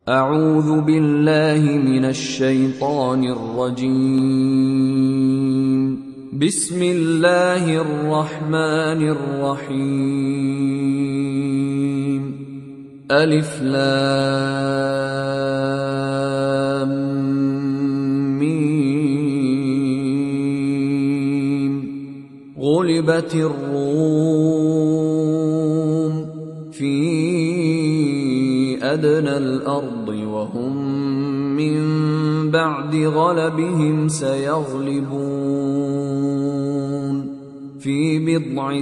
أعوذ بالله من الشيطان الرجيم. بسم الله الرحمن الرحيم. ألف لام ميم. غلبت الروم في أدنى الأرض وهم من بعد غلبهم سيغلبون في بضع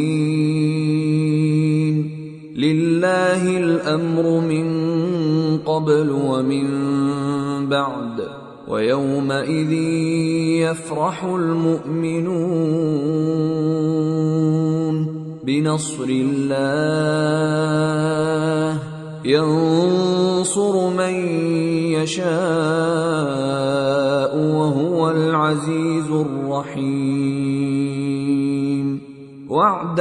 سنين. لله الأمر من قبل ومن بعد ويومئذ يفرح المؤمنون بنصر الله ينصر من يشاء وهو العزيز الرحيم. وعد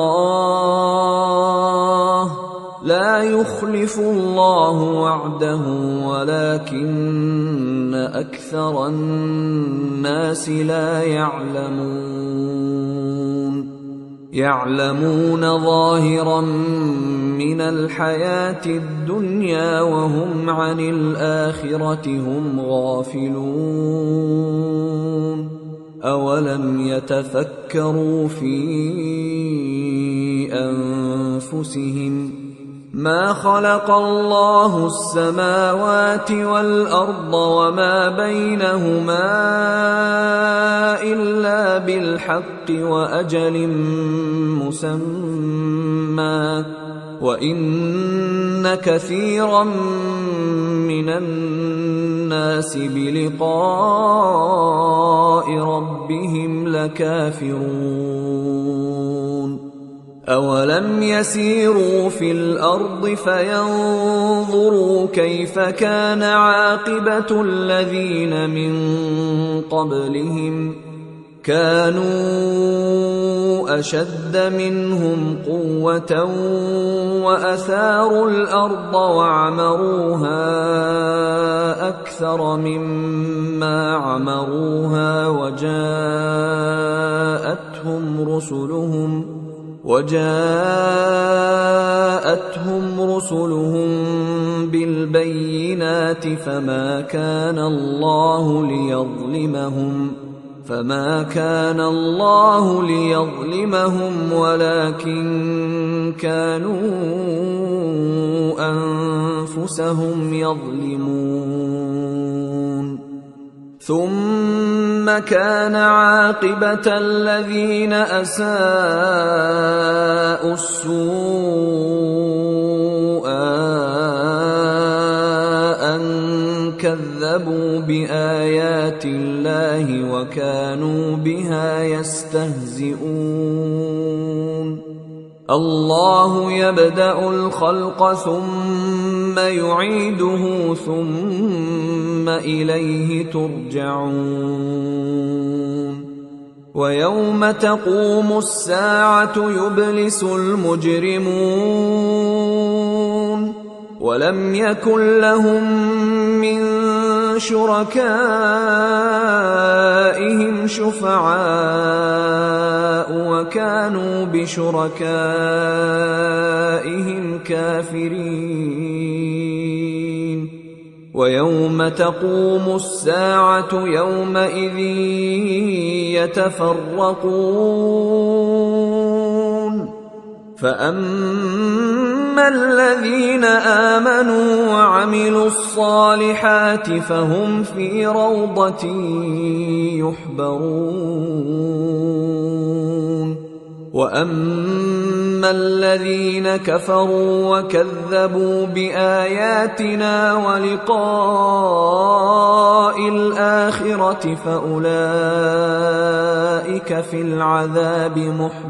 الله لا يخلف الله وعده ولكن أكثر الناس لا يعلمون ظاهرا من الحياة الدنيا وهم عن الآخرة هم غافلون. أولم يتفكروا في أنفسهم ما خلق الله السماوات والأرض وما بينهما إلا بالحق وأجل مسمى وإن كثيرا من الناس بلقاء ربهم لكافرون. أولم يسيروا في الأرض فينظروا كيف كان عاقبة الذين من قبلهم كانوا أشد منهم قوة وأثاروا الأرض وعمروها أكثر مما عمروها وجاءتهم رسلهم بالبينات فما كان الله ليظلمهم ولكن كانوا أنفسهم يظلمون. ثم كان عاقبة الذين أساءوا السوء أن كذبوا بآيات الله وكانوا بها يستهزئون. الله يبدأ الخلق ثم يعيده ثم إليه ترجعون. ويوم تقوم الساعة يبلس المجرمون ولم يكن لهم من شركائهم شفعاء وكانوا بشركائهم كافرين. ويوم تقوم الساعة يومئذ يتفرقون فأما الذين آمنوا وعملوا الصالحات فهم في روضة يحبرون. وأما الذين كفروا وكذبوا بآياتنا ولقاء الآخرة فأولئك في العذاب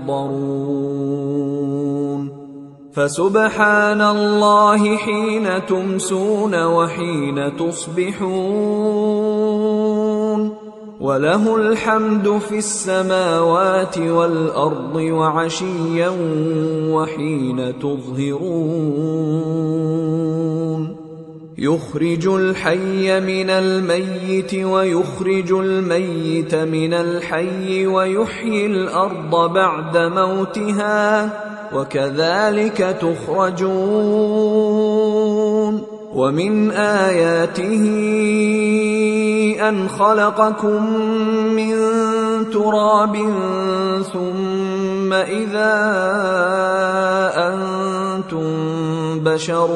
محضرون. فسبحان الله حين تمسون وحين تصبحون وله الحمد في السماوات والأرض وعشيا وحين تظهرون. يخرج الحي من الميت ويخرج الميت من الحي ويحيي الأرض بعد موتها وكذلك تخرجون ومن آياته أن خلقكم من تراب ثم إذا أنتم بشر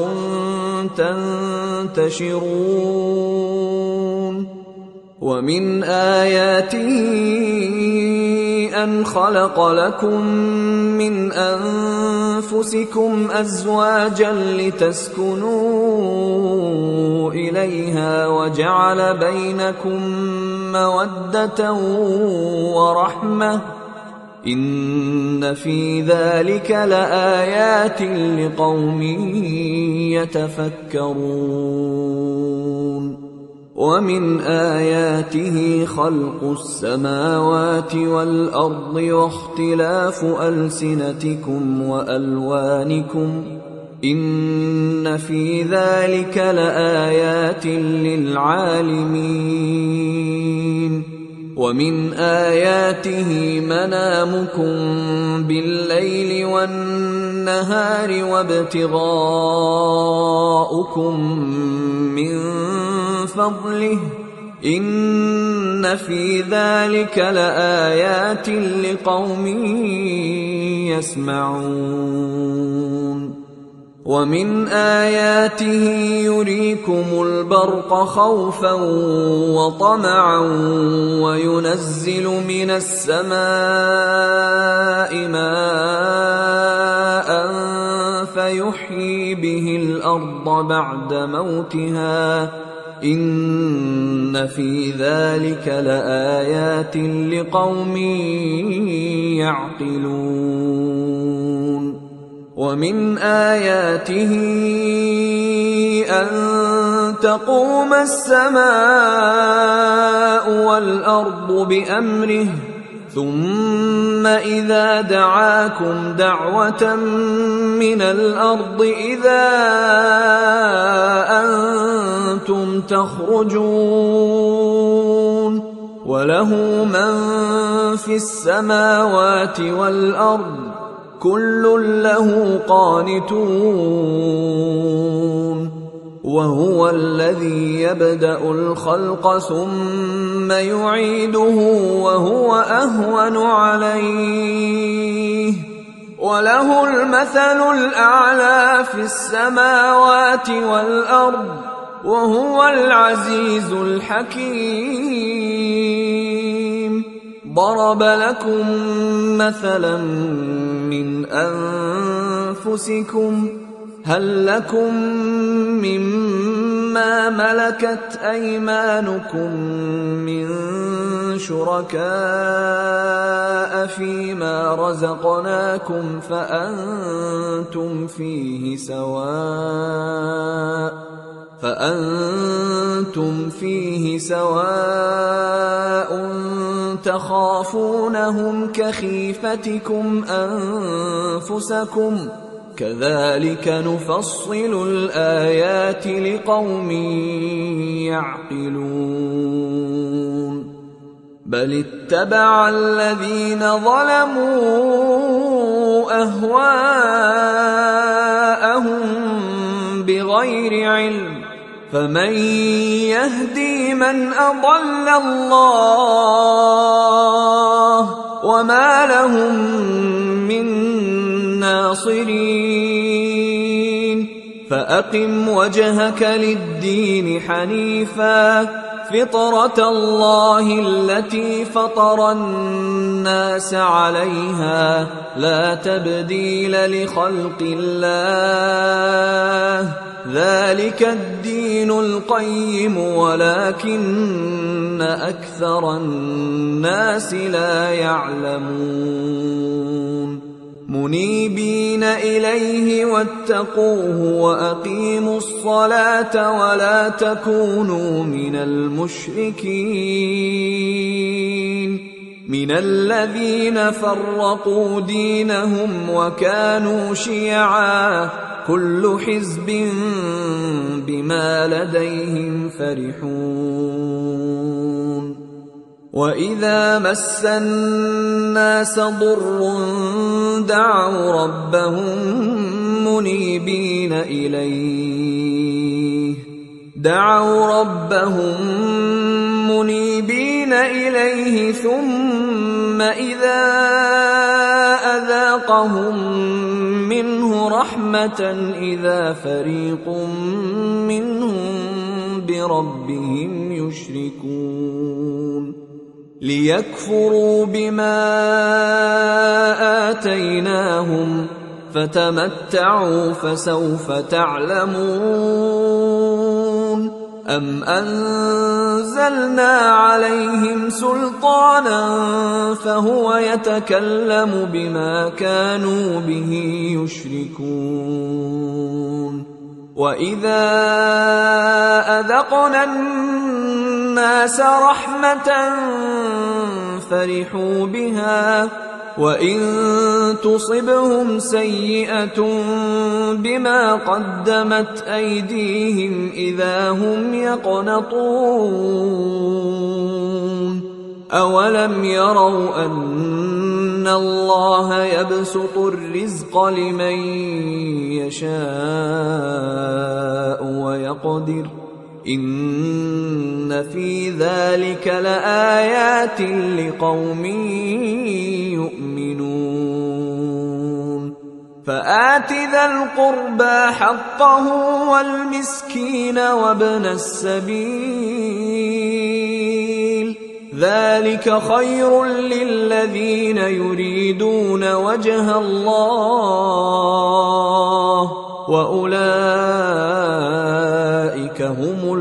تنتشرون ومن آياته أن خلق لكم من أنفسكم أزواجا لتسكنوا إليها وجعل بينكم مودة ورحمة إن في ذلك لآيات لقوم يتفكرون ومن آياته خلق السماوات والأرض واختلاف ألسنتكم وألوانكم إن في ذلك لآيات للعالمين ومن آياته منامكم بالليل والنهار وابتغاؤكم من فضله إن في ذلك لآيات لقوم يسمعون ومن آياته يريكم البرق خوفا وطمعا وينزل من السماء ماء فيحيي به الأرض بعد موتها إن في ذلك لآيات لقوم يعقلون ومن آياته أن تقوم السماء والأرض بأمره ثم إذا دعاكم دعوة من الأرض إذا أنتم تخرجون وله من في السماوات والأرض كل له قانتون وهو الذي يبدأ الخلق ثم يعيده وهو أهون عليه وله المثل الأعلى في السماوات والأرض وهو العزيز الحكيم ضرب لكم مثلا من أنفسكم هل لكم مما ملكت أيمانكم من شركاء فيما رزقناكم فأنتم فيه سواء تخافونهم كخيفتكم أنفسكم كذلك نفصل الآيات لقوم يعقلون بل اتبع الذين ظلموا أهواءهم بغير علم فمن يهدي من أضل الله وما لهم من ناصرين فأقم وجهك للدين حنيفا فطرة الله التي فطر الناس عليها لا تبديل لخلق الله ذلك الدين القيم ولكن أكثر الناس لا يعلمون منيبين إليه واتقوه وأقيموا الصلاة ولا تكونوا من المشركين من الذين فرقوا دينهم وكانوا شيعا كل حزب بما لديهم فرحون وإذا مس الناس ضر دعوا ربهم منيبين إليه ثم إذا أذاقهم منه رحمة إذا فريق منهم بربهم يشركون ليكفروا بما آتيناهم فتمتعوا فسوف تعلمون أم أنزلنا عليهم سلطانا فهو يتكلم بما كانوا به يشركون وإذا أذقنا الناس رحمة فرحوا بها وإن تصبهم سيئة بما قدمت أيديهم إذا هم يقنطون أولم يروا أن الله يبسط الرزق لمن يشاء ويقدر إن في ذلك لآيات لقوم يؤمنون فآت ذا القربى حقه والمسكين وابن السبيل ذلك خير للذين يريدون وجه الله وأولئك هم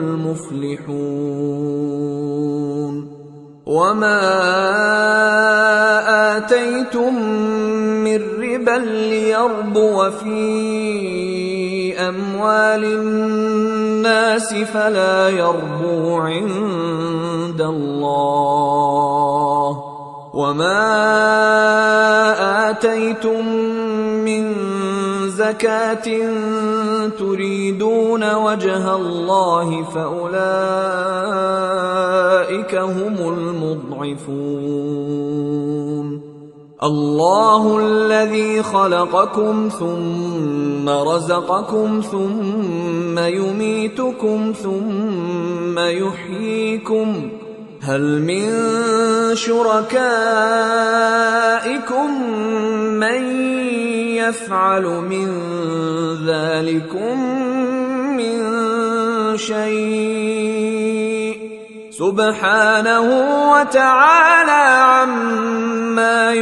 المفلحون وما آتيتم من ربا ليربو في أموال الناس فلا يربو عند الله وما آتيتم من زكاة تريدون وجه الله فأولئك هم المضعفون الله الذي خلقكم ثم رزقكم ثم يميتكم ثم يحييكم هل من شركائكم من يفعل من ذلكم من شيء سبحانه وتعالى عما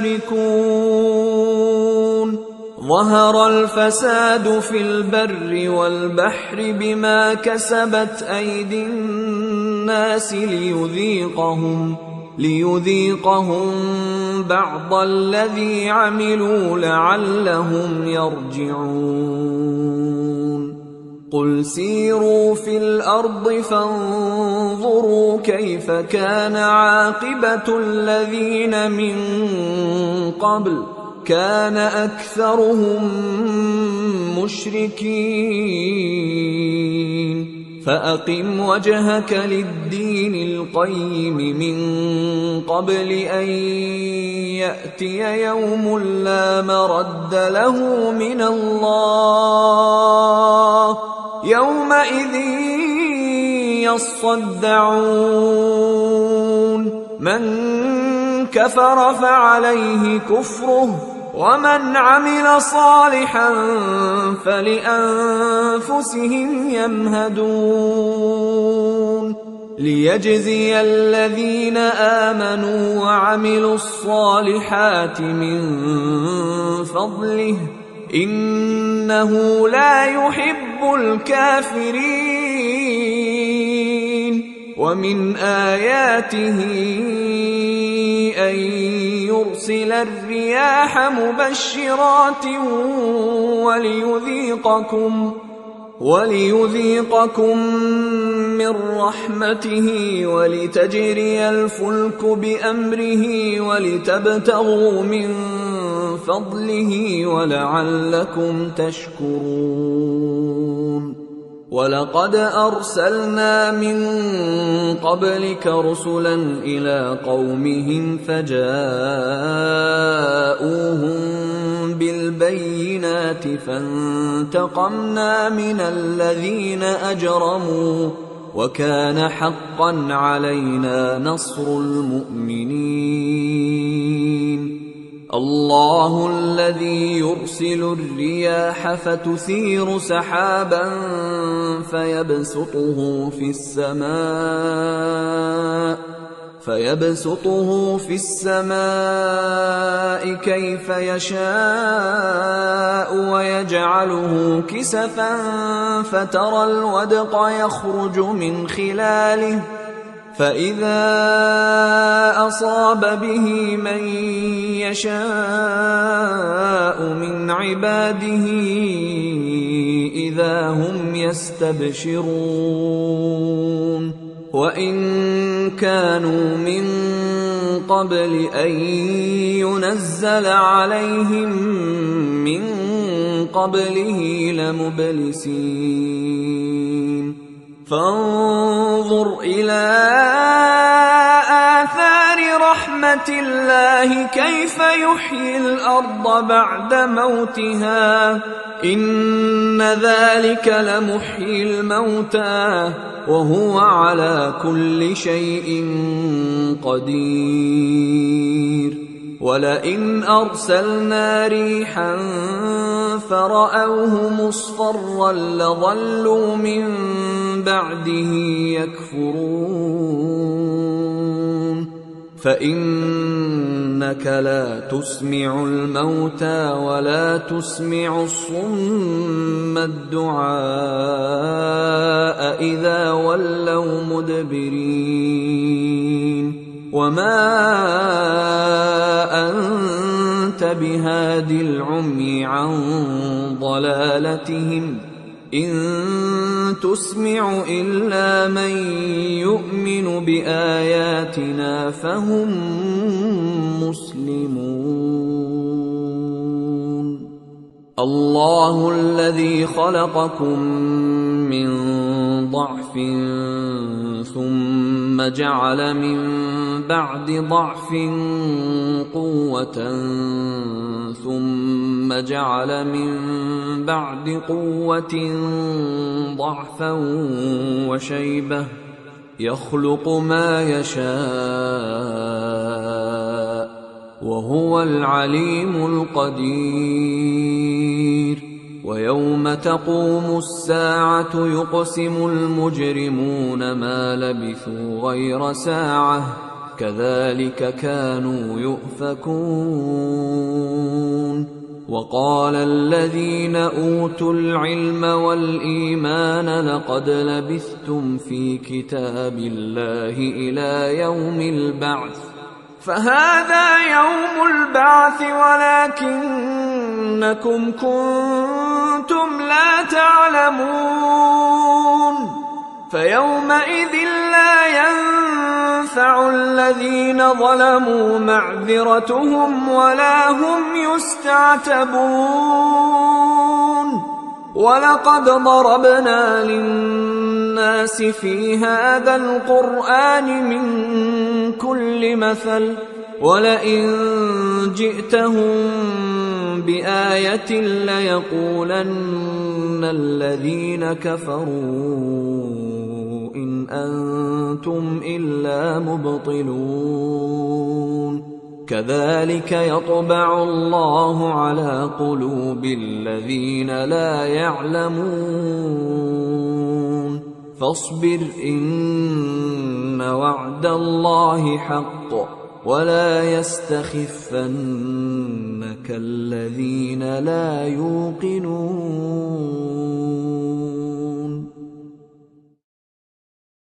يشركون ظهر الفساد في البر والبحر بما كسبت أيدي الناس ليذيقهم بعض الذي عملوا لعلهم يرجعون قل سيروا في الأرض فانظروا كيف كان عاقبة الذين من قبل كان أكثرهم مشركين فأقم وجهك للدين القيم من قبل أن يأتي يوم لا مرد له من الله يومئذ يصدعون من كفر فعليه كفره ومن عمل صالحا فلأنفسهم يمهدون ليجزي الذين آمنوا وعملوا الصالحات من فضله إنه لا يحب الكافرين ومن آياته أن يرسل الرياح مبشرات وليذيقكم من رحمته ولتجري الفلك بأمره ولتبتغوا من فضله ولعلكم تشكرون ولقد أرسلنا من قبلك رسلا إلى قومهم فجاءوهم بالبينات فانتقمنا من الذين أجرموا وكان حقا علينا نصر المؤمنين. الله الذي يرسل الرياح فتثير سحابا فيبسطه في السماء كيف يشاء ويجعله كسفا فترى الودق يخرج من خلاله فإذا أصاب به من يشاء من عباده إذا هم يستبشرون. وإن كانوا من قبل أن ينزل عليهم من قبله لمبلسين. فانظر إلى آثار رحمة الله كيف يحيي الأرض بعد موتها إن ذلك لمحيي الموتى وهو على كل شيء قدير. ولئن أرسلنا ريحا فرأوه مصفرا لظلوا من بعده يكفرون. فإنك لا تسمع الموتى ولا تسمع الصم الدعاء إذا ولوا مدبرين. وما أنت بهاد العمي عن ضلالتهم إن تسمع إلا من يؤمن بآياتنا فهم مسلمون. الله الذي خلقكم من ضعف ثم جعل من بعد ضعف قوة ثم جعل من بعد قوة ضعفا وشيبة يخلق ما يشاء وهو العليم القدير. ويوم تقوم الساعة يقسم المجرمون ما لبثوا غير ساعة كذلك كانوا يؤفكون. وقال الذين أوتوا العلم والإيمان لقد لبثتم في كتاب الله إلى يوم البعث فهذا يوم البعث ولكنكم كنتم لا تعلمون. فيومئذ لا ينفع الذين ظلموا معذرتهم ولا هم يستعتبون. ولقد ضربنا للناس في هذا القرآن من كل مثل ولئن جئتهم بآية ليقولن الذين كفروا إن أنتم إلا مبطلون. كذلك يطبع الله على قلوب الذين لا يعلمون. فاصبر إن وعد الله حق ولا يستخفنك الذين لا يوقنون.